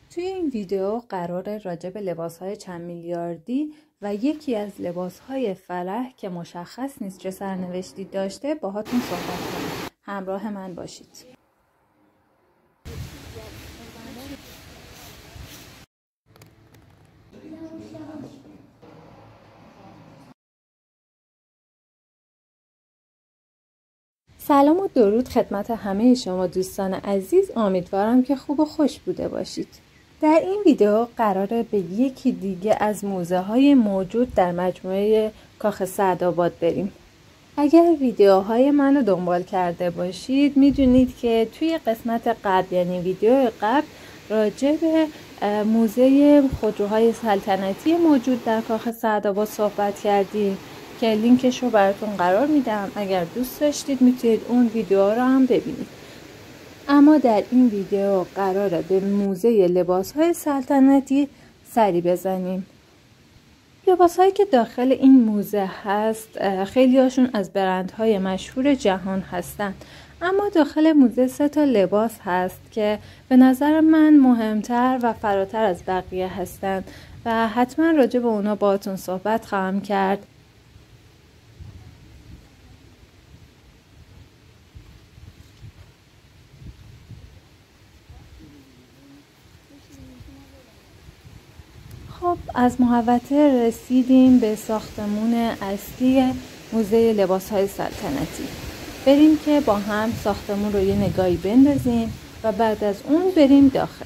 توی این ویدیو قراره راجع به لباس‌های چند میلیاردی و یکی از لباس‌های فرح که مشخص نیست چه سرنوشتی داشته باهاتون صحبت کنم. همراه من باشید. سلام و درود خدمت همه شما دوستان عزیز. امیدوارم که خوب و خوش بوده باشید. در این ویدیو قراره به یکی دیگه از موزه های موجود در مجموعه کاخ سعدآباد بریم. اگر ویدیوهای منو دنبال کرده باشید میدونید که توی قسمت قبل یعنی ویدیو قبل راجع به موزه خودروهای سلطنتی موجود در کاخ سعدآباد صحبت کردیم که لینکش رو براتون قرار میدم. اگر دوست داشتید میتونید اون ویدیو رو هم ببینید. اما در این ویدیو قراره به موزه لباس‌های سلطنتی سری بزنیم. لباس‌هایی که داخل این موزه هست خیلی هاشون از برندهای مشهور جهان هستن، اما داخل موزه 3 لباس هست که به نظر من مهمتر و فراتر از بقیه هستن و حتما راجع به اونا باهاتون صحبت خواهم کرد. خب از محوطه رسیدیم به ساختمون اصلی موزه لباس‌های سلطنتی. بریم که با هم ساختمون رو یه نگاهی بندازیم و بعد از اون بریم داخل.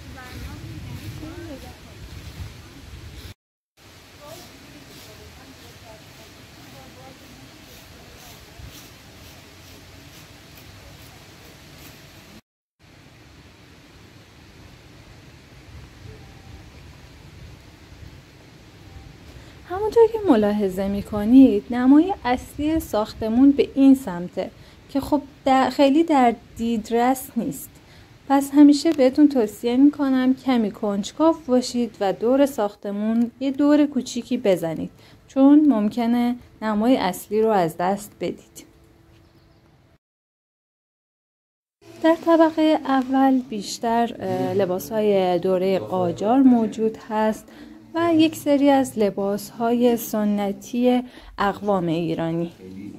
همونطور که ملاحظه میکنید نمای اصلی ساختمون به این سمته که خب خیلی در دیدرس نیست، پس همیشه بهتون توصیه میکنم کمی کنجکاو باشید و دور ساختمون یه دور کوچیکی بزنید، چون ممکنه نمای اصلی رو از دست بدید. در طبقه اول بیشتر لباس‌های دوره قاجار موجود هست و یک سری از لباس‌های سنتی اقوام ایرانی.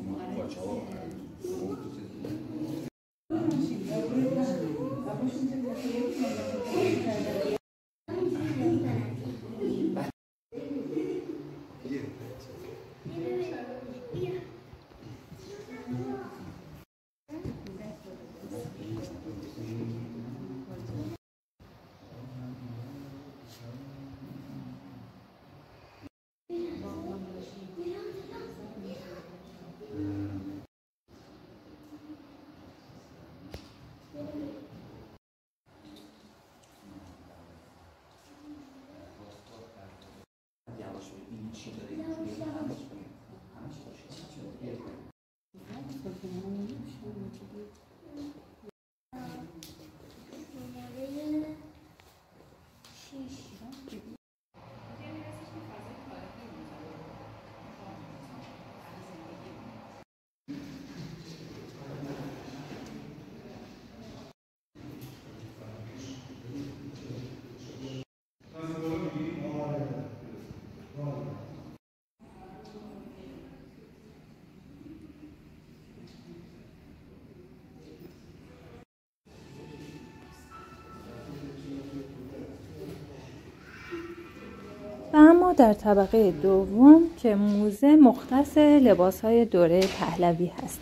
و اما در طبقه دوم که موزه مختص لباس‌های دوره پهلوی هست.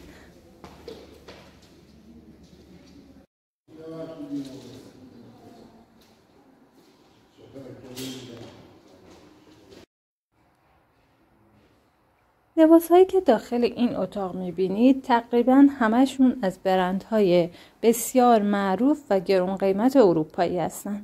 لباس‌هایی که داخل این اتاق می‌بینید تقریباً همشون از برندهای بسیار معروف و گران قیمت اروپایی هستند.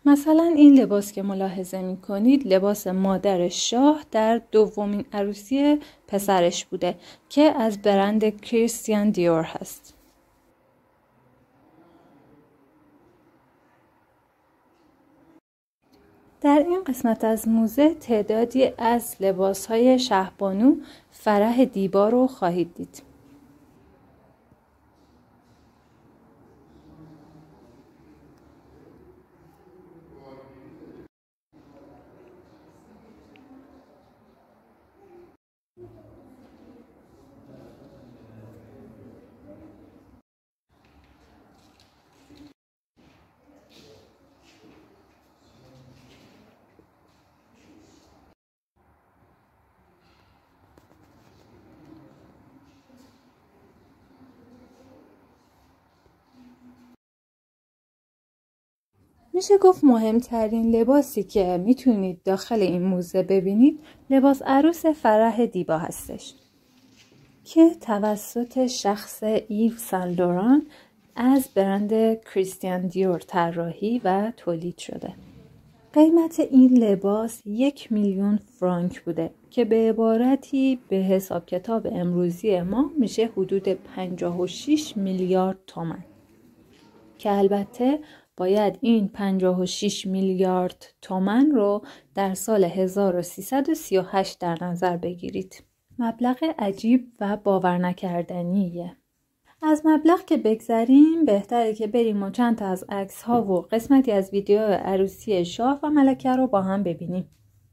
مثلا این لباس که ملاحظه می کنید لباس مادر شاه در دومین عروسی پسرش بوده که از برند کریستیان دیور هست. در این قسمت از موزه تعدادی از لباس‌های شهبانو فرح دیبا رو خواهید دید. میشه گفت مهمترین لباسی که میتونید داخل این موزه ببینید لباس عروس فرح دیبا هستش که توسط شخص ایو سن لوران از برند کریستیان دیور طراحی و تولید شده. قیمت این لباس 1,000,000 فرانک بوده که به عبارتی به حساب کتاب امروزی ما میشه حدود 56 میلیارد تومان که البته باید این 56 میلیارد تومان رو در سال 1338 در نظر بگیرید. مبلغ عجیب و باور نکردنیه. از مبلغ که بگذریم بهتره که بریم و چند تا از عکس ها و قسمتی از ویدیو عروسی شاه و ملکه رو با هم ببینیم.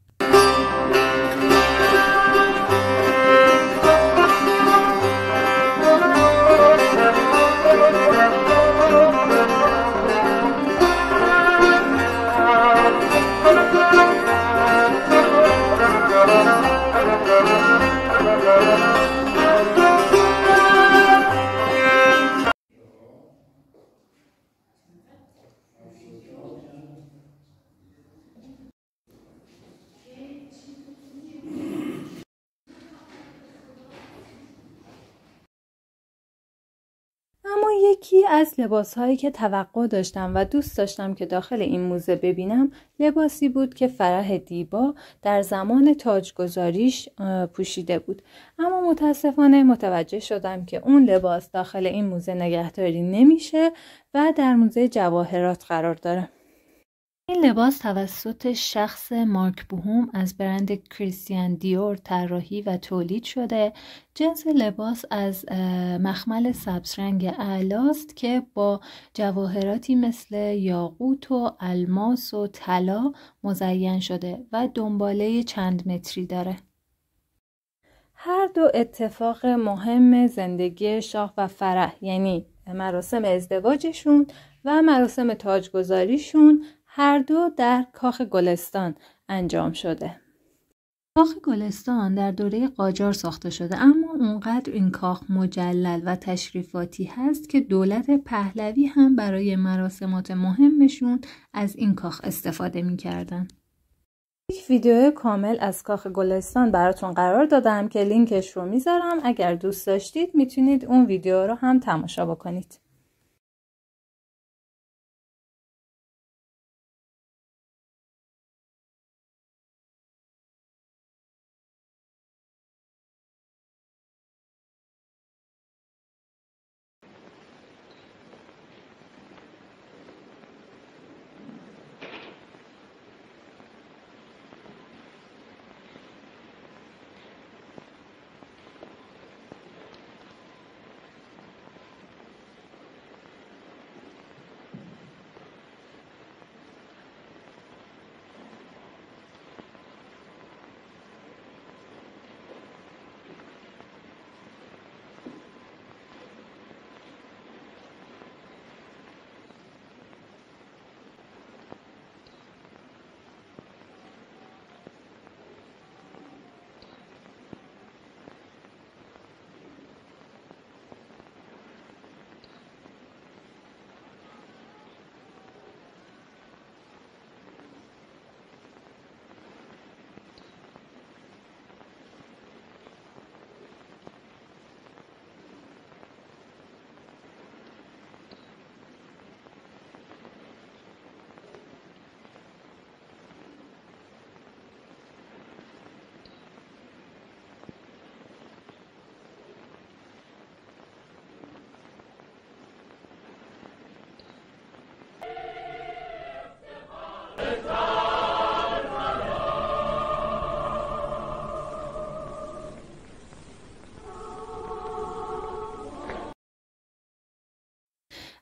اما یکی از لباسهایی که توقع داشتم و دوست داشتم که داخل این موزه ببینم لباسی بود که فرح دیبا در زمان تاجگذاریش پوشیده بود. اما متاسفانه متوجه شدم که اون لباس داخل این موزه نگهداری نمیشه و در موزه جواهرات قرار داره. این لباس توسط شخص مارک بوهوم از برند کریستیان دیور طراحی و تولید شده. جنس لباس از مخمل سبزرنگ اعلاست که با جواهراتی مثل یاقوت و الماس و طلا مزین شده و دنباله چند متری داره. هر دو اتفاق مهم زندگی شاه و فرح، یعنی مراسم ازدواجشون و مراسم تاجگذاریشون، هر دو در کاخ گلستان انجام شده. کاخ گلستان در دوره قاجار ساخته شده، اما اونقدر این کاخ مجلل و تشریفاتی هست که دولت پهلوی هم برای مراسمات مهمشون از این کاخ استفاده می‌کردن. یک ویدیو کامل از کاخ گلستان براتون قرار دادم که لینکش رو میذارم. اگر دوست داشتید میتونید اون ویدیو رو هم تماشا بکنید.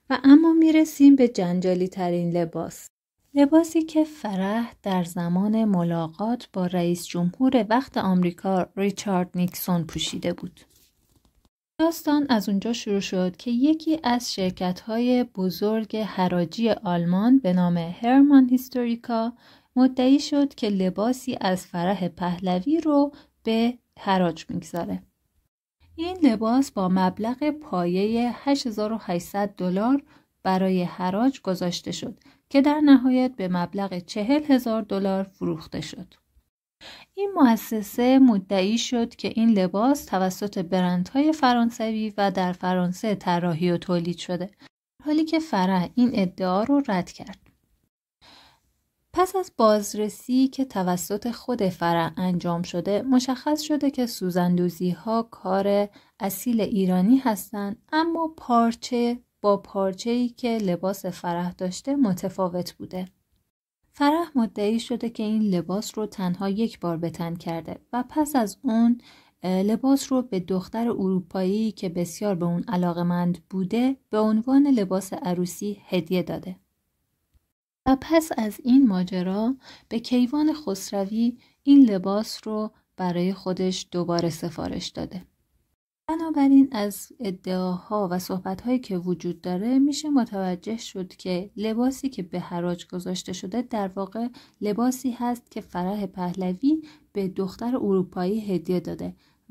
و اما میرسیم به جنجالی ترین لباس. لباسی که فرح در زمان ملاقات با رئیس جمهور وقت آمریکا ریچارد نیکسون پوشیده بود. داستان از اونجا شروع شد که یکی از شرکت‌های بزرگ حراجی آلمان به نام هرمان هیستوریکا مدعی شد که لباسی از فرح پهلوی رو به حراج میگذاره. این لباس با مبلغ پایه $8,800 برای حراج گذاشته شد که در نهایت به مبلغ $40,000 فروخته شد. این مؤسسه مدعی شد که این لباس توسط برندهای فرانسوی و در فرانسه طراحی و تولید شده، حالی که فرح این ادعا رو رد کرد. پس از بازرسی که توسط خود فرح انجام شده، مشخص شده که سوزندوزی‌ها کار اصیل ایرانی هستند، اما پارچه با پارچه‌ای که لباس فرح داشته متفاوت بوده. فرح مدعی شده که این لباس رو تنها یک بار به تن کرده و پس از اون لباس رو به دختر اروپایی که بسیار به اون علاقمند بوده به عنوان لباس عروسی هدیه داده. و پس از این ماجرا به کیوان خسروی این لباس رو برای خودش دوباره سفارش داده. بنابراین از ادعاها و صحبت‌هایی که وجود داره میشه متوجه شد که لباسی که به حراج گذاشته شده در واقع لباسی هست که فرح پهلوی به دختر اروپایی هدیه داده.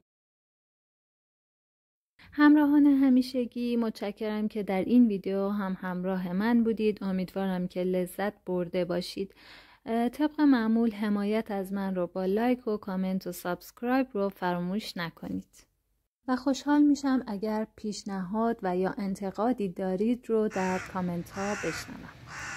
همراهان همیشگی، متشکرم که در این ویدیو هم همراه من بودید. امیدوارم که لذت برده باشید. طبق معمول حمایت از من رو با لایک و کامنت و سابسکرایب رو فراموش نکنید. و خوشحال میشم اگر پیشنهاد و یا انتقادی دارید رو در کامنت ها بشنوم.